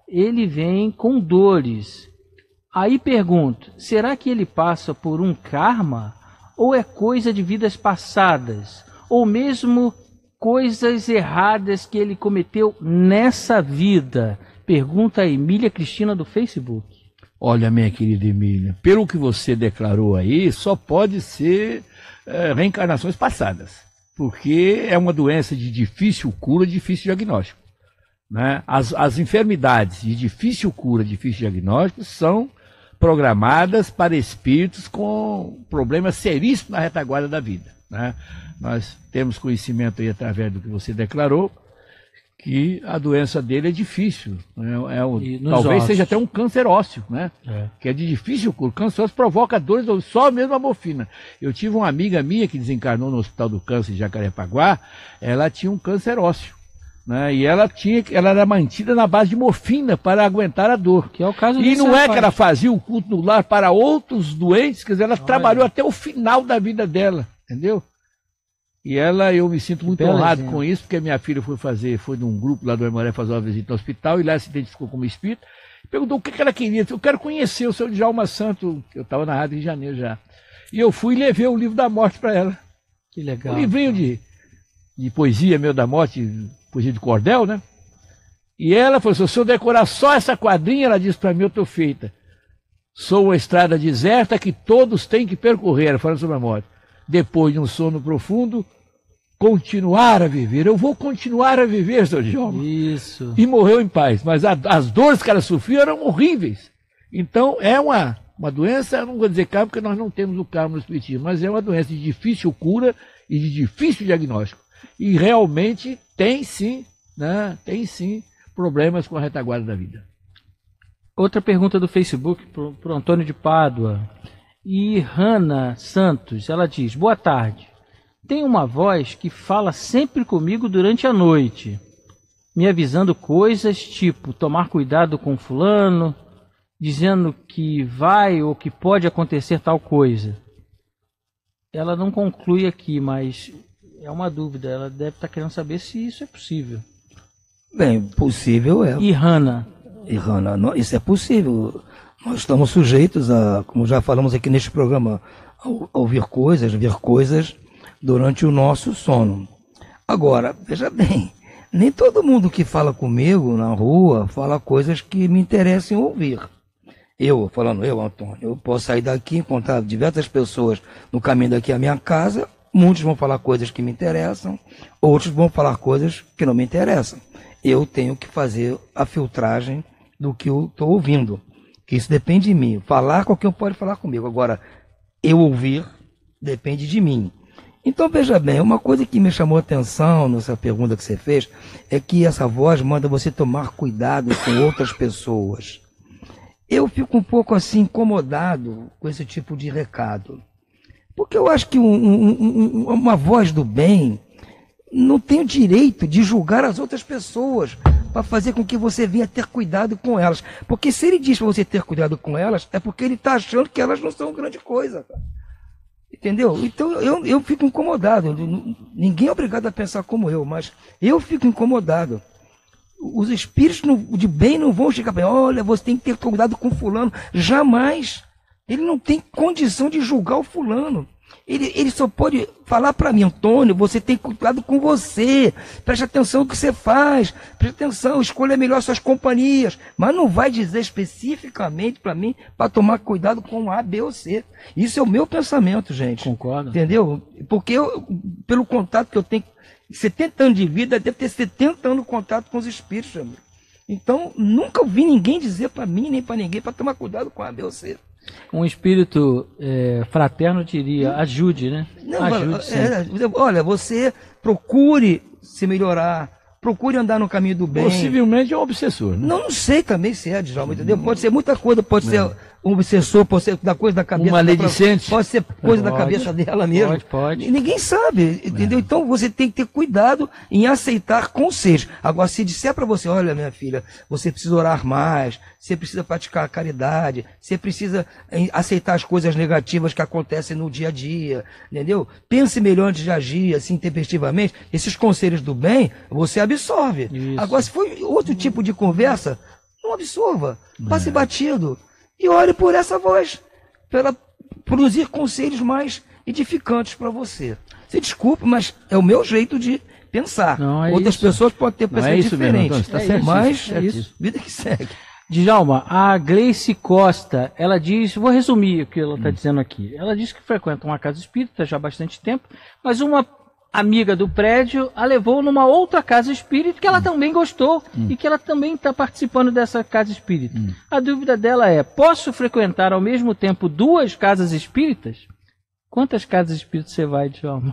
ele vem com dores. Aí pergunto, será que ele passa por um karma? Ou é coisa de vidas passadas? Ou mesmo coisas erradas que ele cometeu nessa vida? Pergunta a Emília Cristina do Facebook. Olha, minha querida Emília, pelo que você declarou aí, só pode ser reencarnações passadas, porque é uma doença de difícil cura, difícil diagnóstico, né? As enfermidades de difícil cura, difícil diagnóstico são programadas para espíritos com problemas seríssimos na retaguarda da vida, né? Nós temos conhecimento aí através do que você declarou, que a doença dele é difícil, né? Talvez seja até um câncer ósseo, né? Que é de difícil cura. O câncer ósseo provoca dores, só mesmo a morfina. Eu tive uma amiga minha que desencarnou no Hospital do Câncer de Jacarepaguá, ela tinha um câncer ósseo, né? E ela era mantida na base de morfina para aguentar a dor. Que é o caso e não é que ela fazia o culto no lar para outros doentes, quer dizer, ela trabalhou até o final da vida dela, entendeu? E eu me sinto muito honrado com isso, porque minha filha foi num grupo lá do Emoré fazer uma visita ao hospital, e lá se identificou como espírita, e perguntou o que ela queria. Eu quero conhecer o seu Djalma Santo, eu estava na Rádio Rio de Janeiro já. E eu fui e levei o livro da morte para ela. Que legal. Um livrinho de poesia meu da morte, poesia de cordel, né? E ela falou assim, se eu decorar só essa quadrinha, ela disse para mim, eu estou feita. Sou uma estrada deserta que todos têm que percorrer, ela falando sobre a morte. Depois de um sono profundo, continuar a viver. Eu vou continuar a viver, seu Djalma. Isso. E morreu em paz. Mas as dores que ela sofria eram horríveis. Então, é uma doença, eu não vou dizer karma, porque nós não temos o karma no espiritismo, mas é uma doença de difícil cura e de difícil diagnóstico. E realmente tem sim problemas com a retaguarda da vida. Outra pergunta do Facebook para o Antônio de Pádua. E Hanna Santos, ela diz, boa tarde. Tem uma voz que fala sempre comigo durante a noite, me avisando coisas tipo tomar cuidado com fulano, dizendo que vai ou que pode acontecer tal coisa. Ela não conclui aqui, mas é uma dúvida. Ela deve estar querendo saber se isso é possível. Bem, possível é. E Hanna, isso é possível. Nós estamos sujeitos a, como já falamos aqui neste programa, a ouvir coisas, ver coisas durante o nosso sono. Agora, veja bem, nem todo mundo que fala comigo na rua fala coisas que me interessem ouvir. Eu, Antônio, eu posso sair daqui, encontrar diversas pessoas no caminho daqui à minha casa, muitos vão falar coisas que me interessam, outros vão falar coisas que não me interessam. Eu tenho que fazer a filtragem do que eu estou ouvindo, que isso depende de mim. Falar, qualquer um pode falar comigo, agora eu ouvir depende de mim. Então, veja bem, uma coisa que me chamou a atenção nessa pergunta que você fez é que essa voz manda você tomar cuidado com outras pessoas. Eu fico um pouco assim incomodado com esse tipo de recado. Porque eu acho que uma voz do bem não tem o direito de julgar as outras pessoas para fazer com que você venha ter cuidado com elas. Porque se ele diz para você ter cuidado com elas, é porque ele está achando que elas não são grande coisa. Entendeu? Então eu fico incomodado. Ninguém é obrigado a pensar como eu, mas eu fico incomodado. Os espíritos de bem não vão chegar para mim, olha, você tem que ter cuidado com fulano. Jamais. Ele não tem condição de julgar o fulano. Ele só pode falar para mim, Antônio, você tem cuidado com você. Preste atenção no que você faz. Preste atenção, escolha melhor suas companhias. Mas não vai dizer especificamente para mim para tomar cuidado com A, B ou C. Isso é o meu pensamento, gente. Concordo. Entendeu? Porque pelo contato que eu tenho, 70 anos de vida, deve ter 70 anos de contato com os espíritos, amigo. Então, nunca ouvi ninguém dizer para mim, nem para ninguém, para tomar cuidado com A, B ou C. Um espírito fraterno diria, ajude, né? Não, ajude olha, você procure se melhorar, procure andar no caminho do bem. Possivelmente é um obsessor, né? Não sei também se é, Djalma, entendeu? Pode ser muita coisa, pode ser um obsessor, pode ser da coisa da cabeça. Uma maledicente. Pode ser coisa da cabeça dela mesmo. Pode. Ninguém sabe, entendeu? Então você tem que ter cuidado em aceitar conselhos. Agora, se disser para você, olha, minha filha, você precisa orar mais, você precisa praticar a caridade, você precisa aceitar as coisas negativas que acontecem no dia a dia, entendeu? Pense melhor antes de agir, assim, tempestivamente. Esses conselhos do bem, você absorve. Isso. Agora, se for outro tipo de conversa, não absorva, passe batido e ore por essa voz, para produzir conselhos mais edificantes para você. Você desculpe, mas é o meu jeito de pensar. Outras pessoas podem ter pensamento diferente, mas é isso, vida que segue. Djalma, a Gleice Costa, ela diz, vou resumir o que ela está dizendo aqui. Ela diz que frequenta uma casa espírita já há bastante tempo, mas uma amiga do prédio a levou numa outra casa espírita que ela também gostou e que ela também está participando dessa casa espírita. A dúvida dela é, posso frequentar ao mesmo tempo 2 casas espíritas? Quantas casas espíritas você vai, Djalma?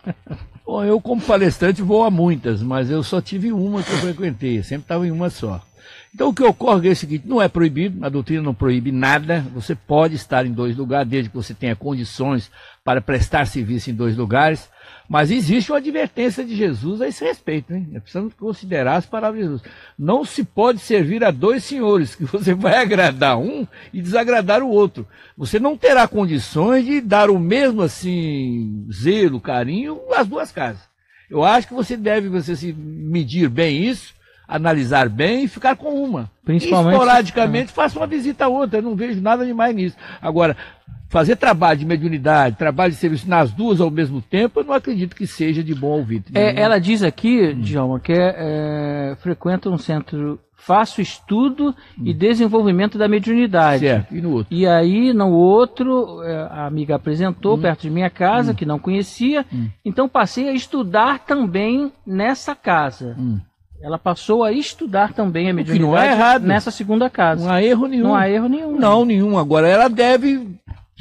Bom, eu como palestrante vou a muitas, mas eu só tive uma que eu frequentei, sempre estava em uma só. Então o que ocorre é o seguinte, não é proibido, a doutrina não proíbe nada, você pode estar em 2 lugares, desde que você tenha condições para prestar serviço em 2 lugares, mas existe uma advertência de Jesus a esse respeito, né? Precisamos considerar as palavras de Jesus. Não se pode servir a 2 senhores, que você vai agradar um e desagradar o outro. Você não terá condições de dar o mesmo assim zelo, carinho às 2 casas. Eu acho que você se medir bem isso, analisar bem e ficar com uma. Principalmente, esporadicamente, faça uma visita a outra. Eu não vejo nada demais nisso. Agora, fazer trabalho de mediunidade, trabalho de serviço nas 2 ao mesmo tempo, eu não acredito que seja de bom ouvido. Ela diz aqui, Djalma, que frequenta um centro, faço estudo e desenvolvimento da mediunidade. Certo, e no outro? E aí, no outro, a amiga apresentou perto de minha casa, que não conhecia, então passei a estudar também nessa casa. Ela passou a estudar também a mediunidade não é errado. Nessa segunda casa. Não há erro nenhum. Não há erro nenhum. Não, nenhum. Agora, ela deve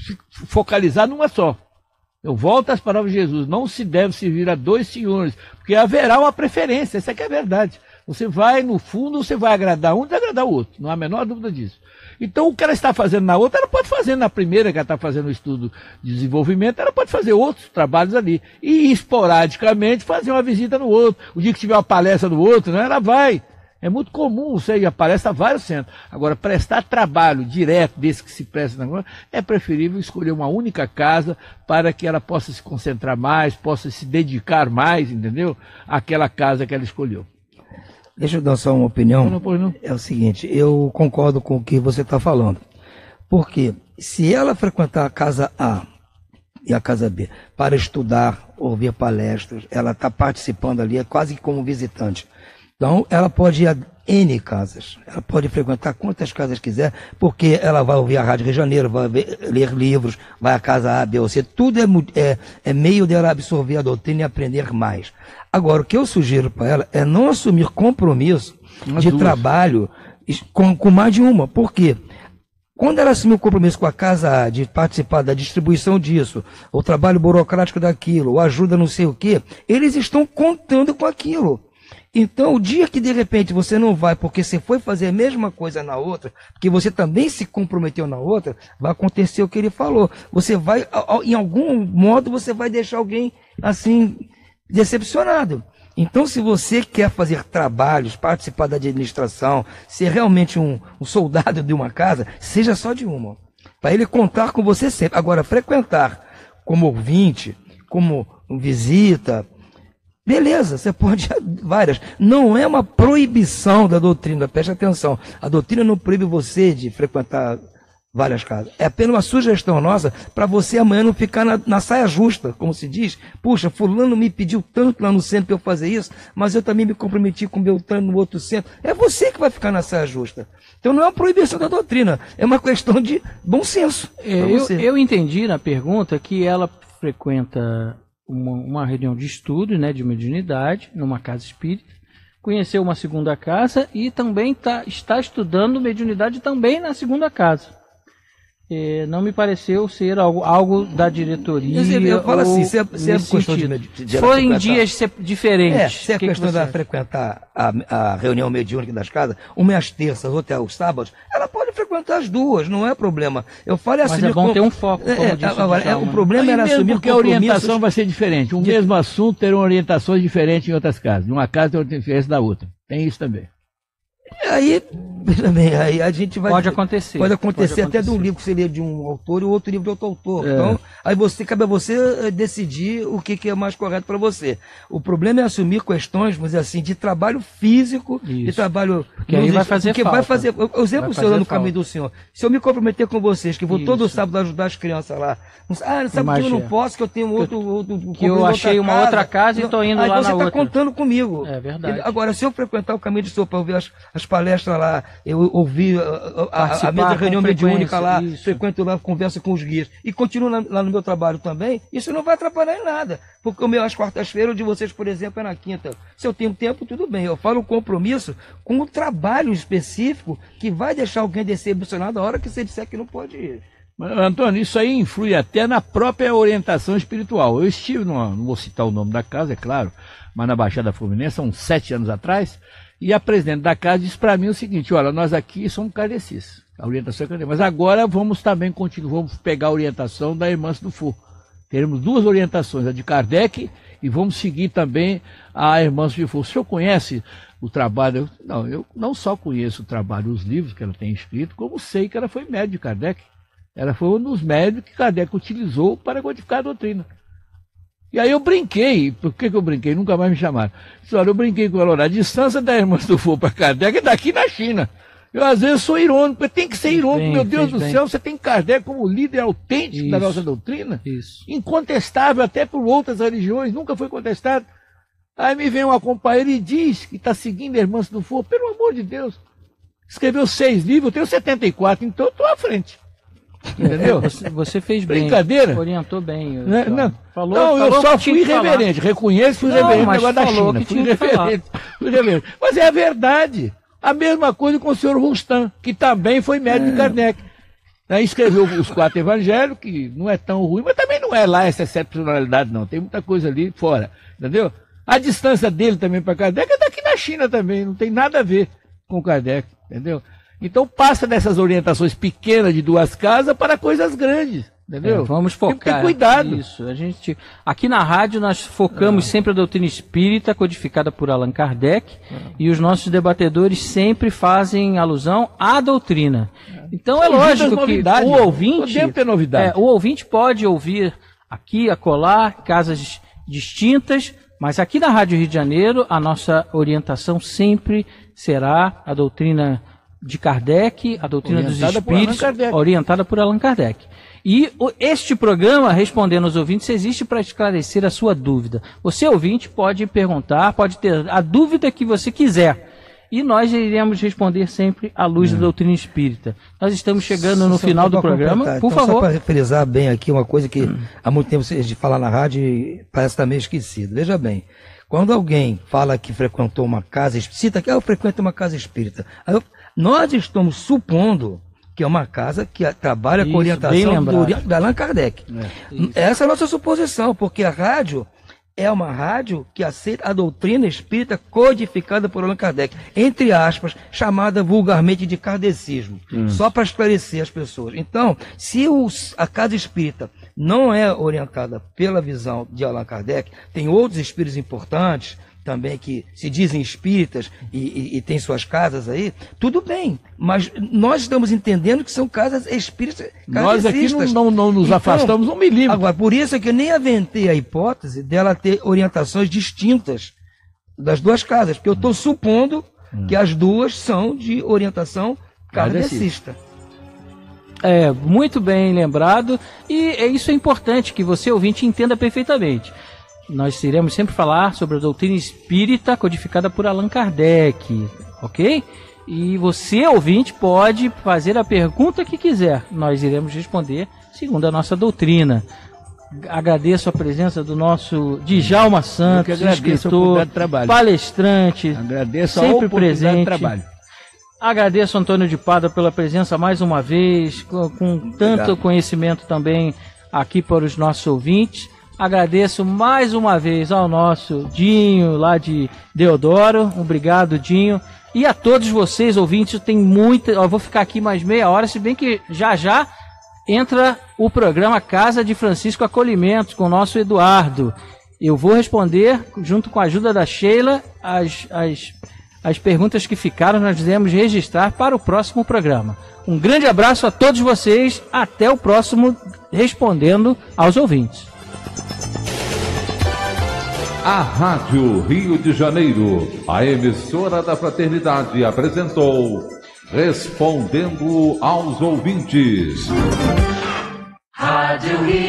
focalizar numa só. Eu volto às palavras de Jesus. Não se deve servir a 2 senhores, porque haverá uma preferência. Essa é que é a verdade. Você vai, no fundo, você vai agradar um e desagradar o outro. Não há a menor dúvida disso. Então, o que ela está fazendo na outra, ela pode fazer na primeira, que ela está fazendo o estudo de desenvolvimento, ela pode fazer outros trabalhos ali. E, esporadicamente, fazer uma visita no outro. O dia que tiver uma palestra no outro, né, ela vai. É muito comum você ir a palestra a vários centros. Agora, prestar trabalho direto desse que se presta na é preferível escolher uma única casa para que ela possa se concentrar mais, possa se dedicar mais, entendeu? Àquela casa que ela escolheu. Deixa eu dar só uma opinião. Não. É o seguinte, eu concordo com o que você está falando. Porque se ela frequentar a casa A e a casa B para estudar, ouvir palestras, ela está participando ali, é quase como visitante. Então, ela pode ir a N casas, ela pode frequentar quantas casas quiser, porque ela vai ouvir a Rádio Rio de Janeiro, vai ler livros, vai à casa A, B ou C, tudo é meio dela absorver a doutrina e aprender mais. Agora, o que eu sugiro para ela é não assumir compromisso de trabalho com mais de uma, por quê? Quando ela assumiu o compromisso com a casa A, de participar da distribuição disso, o trabalho burocrático daquilo, ou ajuda não sei o quê, eles estão contando com aquilo. Então, o dia que de repente você não vai porque você foi fazer a mesma coisa na outra, porque você também se comprometeu na outra, vai acontecer o que ele falou. Você vai, em algum modo, você vai deixar alguém assim, decepcionado. Então, se você quer fazer trabalhos, participar da administração, ser realmente um soldado de uma casa, seja só de uma. Para ele contar com você sempre. Agora, frequentar como ouvinte, como visita, beleza, você pode várias. Não é uma proibição da doutrina, preste atenção. A doutrina não proíbe você de frequentar várias casas. É apenas uma sugestão nossa para você amanhã não ficar na saia justa, como se diz. Puxa, fulano me pediu tanto lá no centro para eu fazer isso, mas eu também me comprometi com Beltrano no outro centro. É você que vai ficar na saia justa. Então não é uma proibição da doutrina, é uma questão de bom senso. Eu entendi na pergunta que ela frequenta uma reunião de estudo, né, de mediunidade, numa casa espírita, conheceu uma segunda casa e também está estudando mediunidade também na segunda casa. Não me pareceu ser algo da diretoria. Eu falo assim, se é questão de foi em dias diferentes. Se é questão de frequentar a reunião mediúnica das casas, uma é às terças, outra é aos sábados, ela pode frequentar as duas, não é problema. Eu falo assim. Mas é bom ter um foco, como disse agora, o problema era assumir porque a orientação vai ser diferente. O mesmo assunto terão orientações diferentes em outras casas. Uma casa tem outra diferença da outra. Tem isso também. Aí, Veja bem, aí a gente vai... Pode acontecer. Pode acontecer até de um livro que seria de um autor e o outro livro de outro autor. Então, aí cabe a você decidir o que é mais correto para você. O problema é assumir questões, vamos dizer assim, de trabalho físico, de trabalho... Porque aí vai fazer falta. Vai fazer... Eu exemplo o senhor no caminho do senhor. Se eu me comprometer com vocês, que vou todo sábado ajudar as crianças lá, sabe que eu não posso, que eu tenho outro que eu achei uma outra casa e estou indo lá na outra. Aí você está contando comigo. É verdade. Agora, se eu frequentar o caminho do senhor para ouvir as palestras lá, eu ouvi a mesa de reunião mediúnica lá, frequento lá, converso com os guias e continuo lá no meu trabalho também, isso não vai atrapalhar em nada. Porque o meu às quartas-feiras, o de vocês, por exemplo, é na quinta. Se eu tenho tempo, tudo bem. Eu falo um compromisso com o trabalho específico que vai deixar alguém decepcionado a hora que você disser que não pode ir. Mas, Antônio, isso aí influi até na própria orientação espiritual. Eu estive, não vou citar o nome da casa, é claro, mas na Baixada Fluminense, há uns 7 anos atrás, e a presidente da casa disse para mim o seguinte: olha, nós aqui somos kardecistas, a orientação é kardecista, mas agora vamos também vamos pegar a orientação da Irmã do Fogo. Teremos 2 orientações, a de Kardec e vamos seguir também a Irmã do Fogo. O senhor conhece o trabalho? Eu não só conheço o trabalho, os livros que ela tem escrito, como sei que ela foi médium de Kardec. Ela foi um dos médios que Kardec utilizou para codificar a doutrina. E aí eu brinquei. Por que eu brinquei? Nunca mais me chamaram. Olha, eu brinquei com ela, olha, a distância da Irmã do Fogo para Kardec é daqui na China. Eu às vezes sou irônico, mas tem que ser irônico, meu Deus do céu, você tem Kardec como líder autêntico da nossa doutrina, incontestável até por outras religiões, nunca foi contestado. Aí me vem uma companheira e diz que está seguindo a Irmã do Fogo, pelo amor de Deus. Escreveu 6 livros, eu tenho 74, então eu estou à frente. Entendeu? Você fez bem. Brincadeira? Orientou bem. Falou, eu só fui irreverente. Reconheço, fui irreverente no negócio da China. Fui irreverente. Mas é a verdade. A mesma coisa com o senhor Rustam, que também foi médico de Kardec. Escreveu os 4 evangelhos, que não é tão ruim, mas também não é lá essa excepcionalidade, não. Tem muita coisa ali fora. Entendeu? A distância dele também para Kardec é daqui na China também. Não tem nada a ver com Kardec. Entendeu? Então passa dessas orientações pequenas de 2 casas para coisas grandes, entendeu? Vamos focar. Tem que ter cuidado. Isso. Aqui na rádio nós focamos sempre a doutrina espírita codificada por Allan Kardec e os nossos debatedores sempre fazem alusão à doutrina. Então é lógico que o ouvinte, ter novidade. O ouvinte pode ouvir aqui, acolá, casas distintas, mas aqui na Rádio Rio de Janeiro a nossa orientação sempre será a doutrina de Kardec, a doutrina dos espíritos, orientada por Allan Kardec. E este programa, Respondendo aos Ouvintes, existe para esclarecer a sua dúvida. Você, ouvinte, pode perguntar, pode ter a dúvida que você quiser. E nós iremos responder sempre à luz da doutrina espírita. Nós estamos chegando no final do programa. Por favor. Só para frisar bem aqui uma coisa que há muito tempo de falar na rádio e parece estar meio esquecido. Veja bem. Quando alguém fala que frequentou uma casa espírita, que eu frequento uma casa espírita, nós estamos supondo que é uma casa que trabalha com orientação de Allan Kardec. Essa é a nossa suposição, porque a rádio é uma rádio que aceita a doutrina espírita codificada por Allan Kardec, entre aspas, chamada vulgarmente de kardecismo, só para esclarecer as pessoas. Então, se a casa espírita não é orientada pela visão de Allan Kardec, tem outros espíritos importantes também que se dizem espíritas e têm suas casas aí, tudo bem, mas nós estamos entendendo que são casas espíritas nós aqui não nos afastamos um milímetro. Agora, por isso é que eu nem aventei a hipótese dela ter orientações distintas das 2 casas, porque eu estou supondo que as 2 são de orientação kardecista. Muito bem lembrado, e isso é importante que você, ouvinte, entenda perfeitamente. Nós iremos sempre falar sobre a doutrina espírita codificada por Allan Kardec, ok? E você, ouvinte, pode fazer a pergunta que quiser. Nós iremos responder segundo a nossa doutrina. Agradeço a presença do nosso Djalma Santos, escritor, palestrante, sempre presente. Agradeço Antônio de Pádua pela presença mais uma vez, com tanto conhecimento também aqui para os nossos ouvintes. Agradeço mais uma vez ao nosso Dinho, lá de Deodoro. Obrigado, Dinho. E a todos vocês, ouvintes, tem muita... Eu vou ficar aqui mais meia hora, se bem que já entra o programa Casa de Francisco Acolhimentos, com o nosso Eduardo. Eu vou responder, junto com a ajuda da Sheila, as As perguntas que ficaram nós iremos registrar para o próximo programa. Um grande abraço a todos vocês. Até o próximo Respondendo aos Ouvintes. A Rádio Rio de Janeiro, a emissora da Fraternidade, apresentou Respondendo aos Ouvintes. Rádio Rio.